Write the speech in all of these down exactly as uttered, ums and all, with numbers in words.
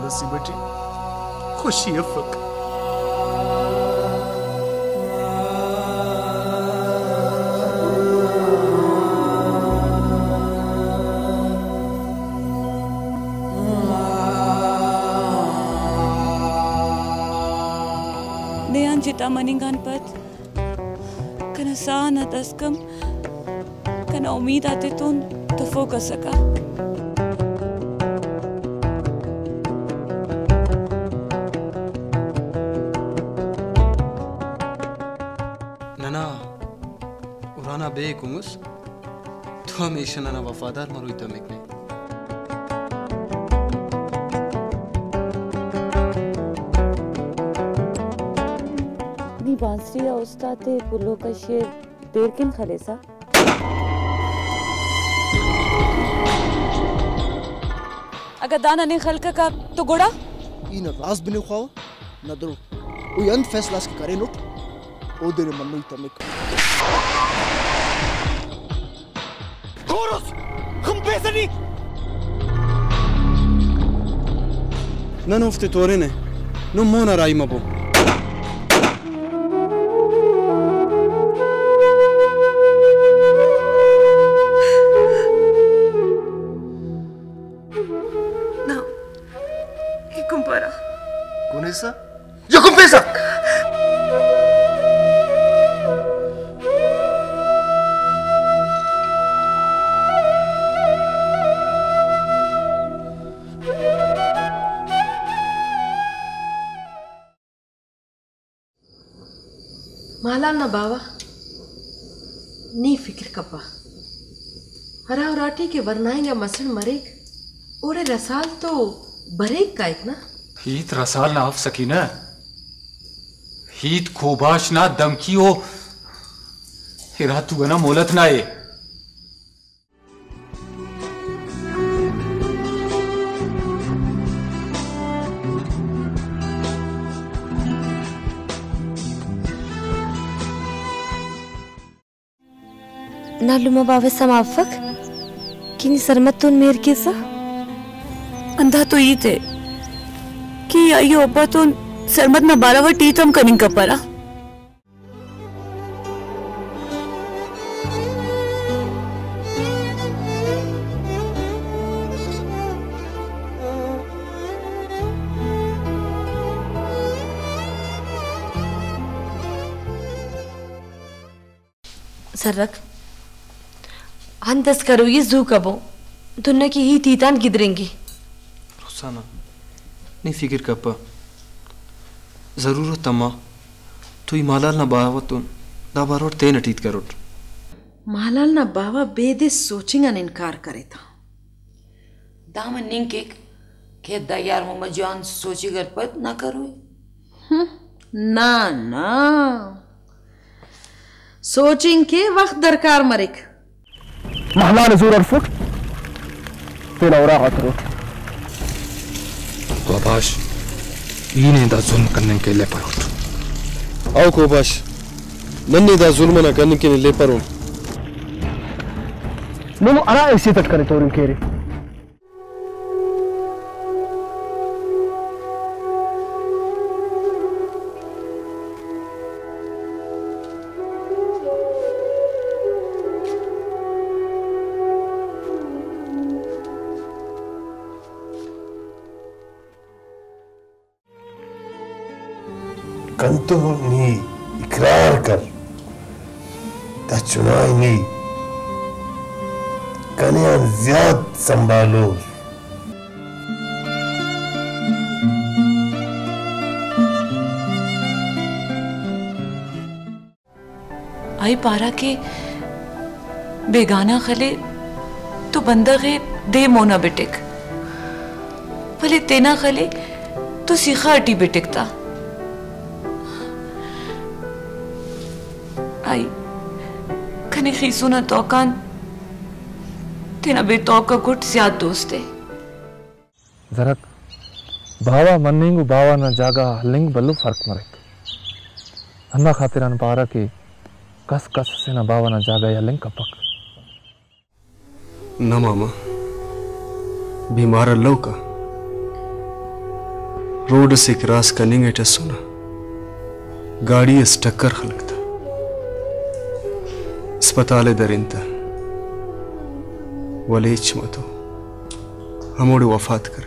दसी बेटी, खुशी है फक। Deyan cita maningan pat, kana sana taskam, kana उम्मीद आते तो तो फोकस सका। नना उराना बेकुमुस तो हमेशा नना वफादार मरुई तमेकने नी बांसुरी उस्ताद पुलो का शेर देर किन खलेसा अगर दाना नहीं खलका का तो गुड़ा इन राज बने खाओ न दरो वो यंग फैसला के करे नो ओ देरे मन्नू तमेक कोरस हम बेसनी नन उफ्ते तोरे ने नो मोना राई मबो Kunesa? Yo confesa! माला ना बावा नी फिक्र कपा हरा उराटी के वरनाएंगे मसन मरेक ओरे रसाल तो बरेक का एक ना हीत रसाल ना अफ सकी ना हीत खोबाश ना दमकी हो हिरा तू गना मोलत ना ये नालुमा बावे समाफक किनी सरमतुन मेर केसा अंधा तो ये थे कि अयो अब्बा तो सरमत ना बारावा टी तम कनिंग कपरा सरक अंदस करो ये जू कबो दुनिया की ही तीतान गिदरेंगी रुसाना नहीं फिक्र कप्पा जरूरत तम्मा तू ही मालाल ना बावा तो दाबारोट ते नटीत करोट मालाल ना बावा बेदे सोचिंग अन इनकार करे था दामन निंकिक के दयार मोहम्मद जान सोची कर पत ना करो ना ना सोचिंग के वक्त दरकार मरिक महला नजूर और फुट तेरा औरा हाथरोट कोबाश इन्हें दा जुल्म करने के लिए परोट आओ कोबाश नन्नी दा जुल्म ना करने के लिए परों नो अरा ऐसे तक करे तोरिन केरे कंतु नी इकरार कर तचुनाई नी कन्या ज्याद संभालो आई पारा के बेगाना खले तो बंदा गे दे मोना बेटिक भले तेना खले तो सीखा अटी बेटिक था आई खने खीसुना तौकान तेना बेतौका गुट ज्याद दोस्त है जरक बावा मन्निंगु बावा ना जागा लिंग बल्लू फर्क मरेक अन्ना खातिरान पारा के कस कस से ना बावा ना जागा या लिंग कपक न मामा बीमार लौका रोड से क्रॉस करने के सुना गाड़ी इस टक्कर खलकता अस्पताल दरिंता वलेच मतो हमोड़ वफात करे।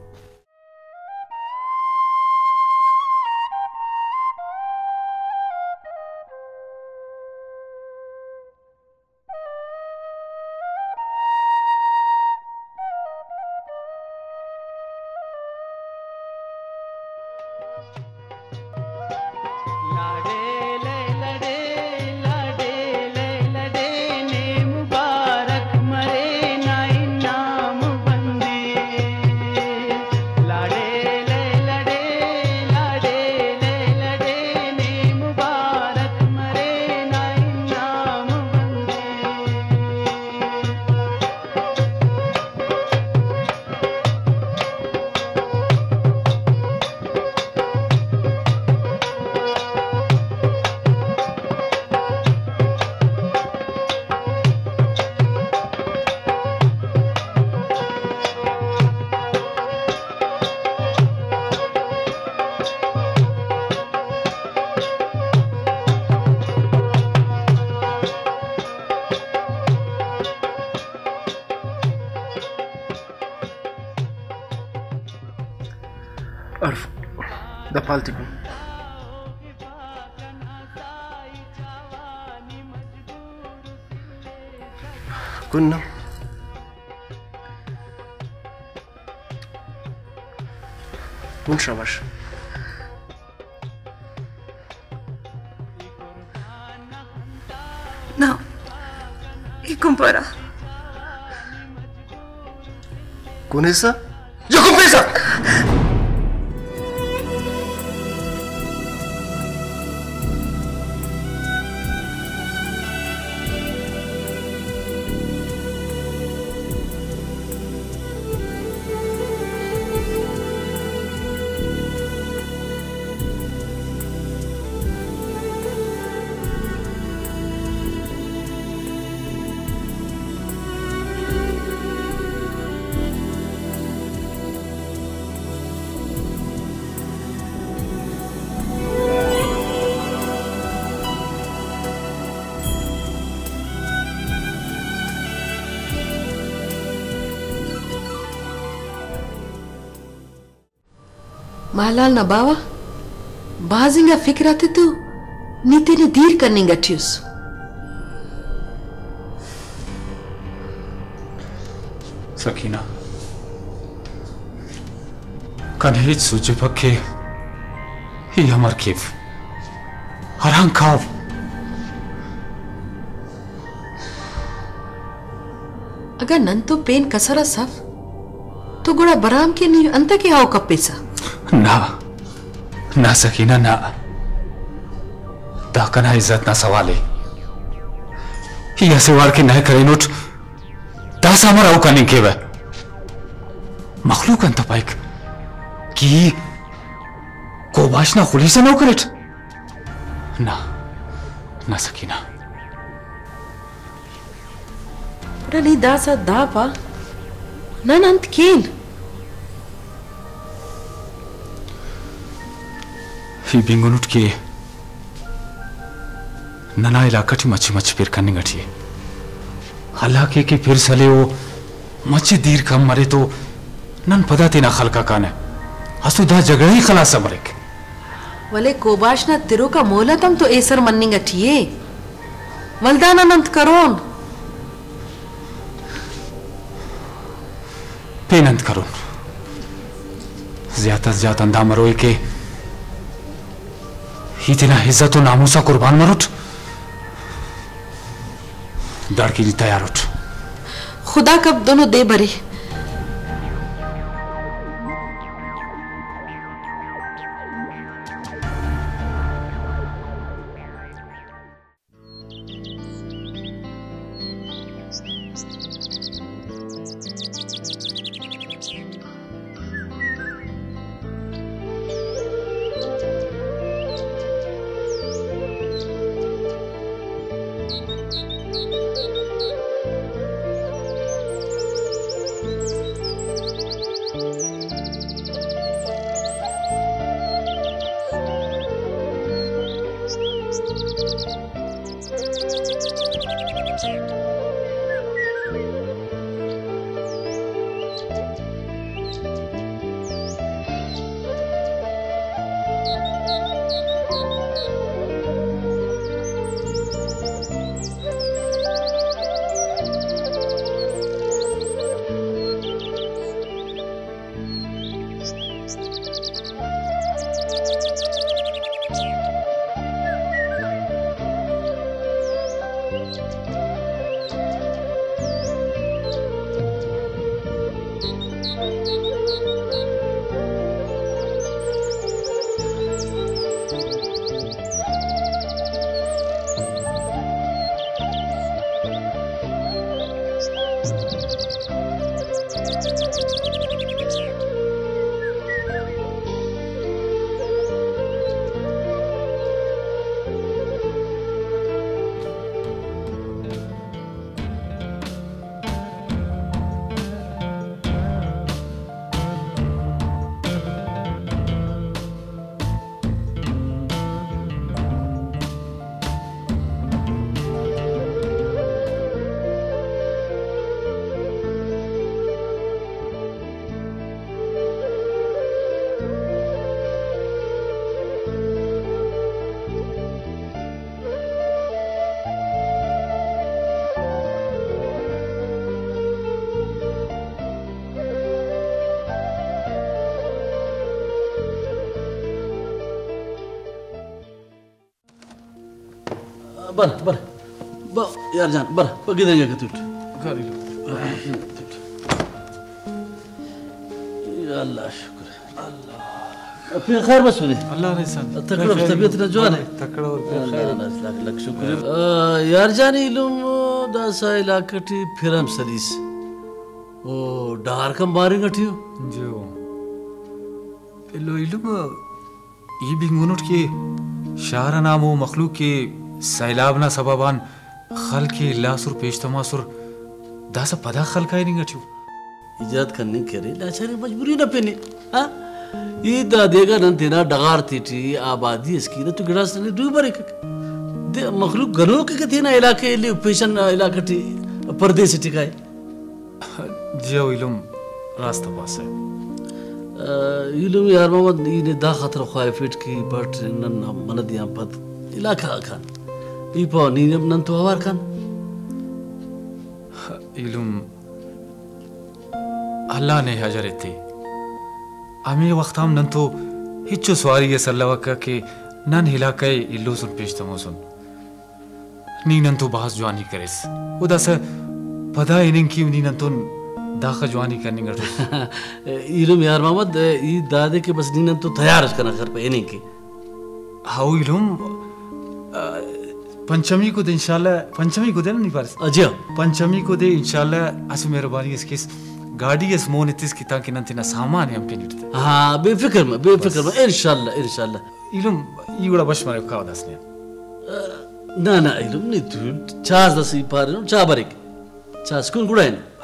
أرف ده بالتكم كنا كن شباش No, y compara. ¿Con esa? ¡Yo con esa! मालाल ना बावा बाजिंगा फिक्र आते तो नीति ने धीर करने गठियुस सकीना कन्हेज सूचे पक्के ही हमार केव हरां खाव अगर नन तो पेन कसरा सफ तो गुड़ा बराम के नहीं अंत के आओ कप्पेसा ना ना सकीना ना दाकना इज्जत ना सवाले ही ऐसे वार के नए करे नोट दास हमारा औका नहीं केवे मखलूक अंत पाइक कि कोबाश ना खुली से नौ करेट ना ना सकीना रली दासा दापा नन अंत केन ही बिंगुनुट के नना इलाका टी मच्छी मच्छी फिर करने गठी हालांकि कि फिर सले वो मच्छी दीर कम मरे तो नन पता तेना खलका काने हसुदा जगह ही खलास मरेक वले कोबाश ना तिरो का मोला तम तो ऐसर मन्नी गठिए वलदान अनंत करोन पेनंत करोन ज्यादा से ज्यादा अंदा मरोए के इतना इज्जत और नामूसा कुर्बान मरुट दर के लिए तैयार उठ खुदा कब दोनों दे भरे बर बर ब यार जान बर बगिदेंगे के तुट गाड़ी लो या अल्लाह शुक्र अल्लाह फिर खैर बस सुने अल्लाह ने सन तकड़ा तबीयत ना जो है तकड़ा और अल्लाह लाख लाख शुक्र यार जान इलुम दासा इलाकटी फिरम सलीस ओ डार कम बारी गठियो जो लो इलुम ये बिंगुनुट के शारा नामो मखलूक के सैलाब ना सबबान खल के लासुर पेशतमासुर दासा पदा खल का नहीं गठियो इजाद करने करे लाचारी मजबूरी ना पेने हाँ ये दा देगा नन तेना डगार तीटी आबादी इसकी ना तू गिरास ने दू बरे दे मखलूक गनो के थे ना इलाके ले पेशन इलाकटी परदेश टिकाए जो इलुम रास्ता पास है इलुम यार मोहम्मद ये दा खतर ख्वाइफिट की बट नन मन दिया पद इलाका खान ई पो नी नन तो हवार खान इलुम अल्लाह ने हजर थे आमी वक्त हम नन तो हिच्चो सवारी ये सल्लवा के नन हिला के इल्लो सुन पेशतमो सुन नी नन तो बास जवानी करेस उदा से पदा इनिंग की नी नन तो दाखा जवानी करने गए इलुम यार मोहम्मद ई दादे के बस नी नन तो तैयार करना घर पे इनिंग की हाउ इलुम पंचमी को दे इंशाल्लाह पंचमी को दे नहीं पारस अजय पंचमी को दे इंशाल्लाह असु मेहरबानी इसके गाड़ी इस मोन इतिस की ताकि नंतिना सामान है हम पे निडते हाँ बेफिक्र में बेफिक्र में इंशाल्लाह इंशाल्लाह इलुम युगड़ा बश मारे का दसने ना ना इलुम नहीं तू चास दस ई पार चा बरेक चास कुन गुड़ाइन